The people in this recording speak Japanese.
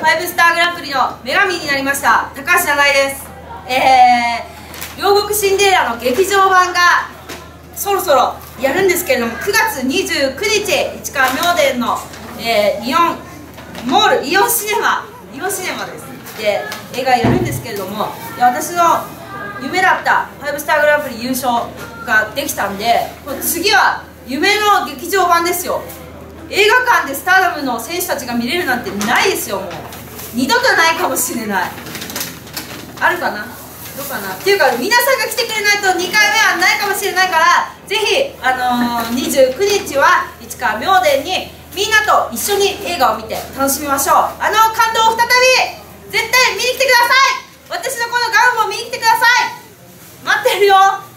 5スターグランプリの女神になりました高橋七重です。両国シンデレラの劇場版がそろそろやるんですけれども、9月29日市川明殿の、イオンモール、イオンシネマですで映画やるんですけれども、私の夢だった5スターグランプリ優勝ができたんで、次は夢の劇場版ですよ。映画館でスターダムの選手たちが見れるなんてないですよ。もう二度とないかもしれない。あるかな、どうかなっていうか、皆さんが来てくれないと2回目はないかもしれないから、ぜひ、29日は市川明殿にみんなと一緒に映画を見て楽しみましょう。感動を再び絶対見に来てください。私のこのガウンも見に来てください。待ってるよ。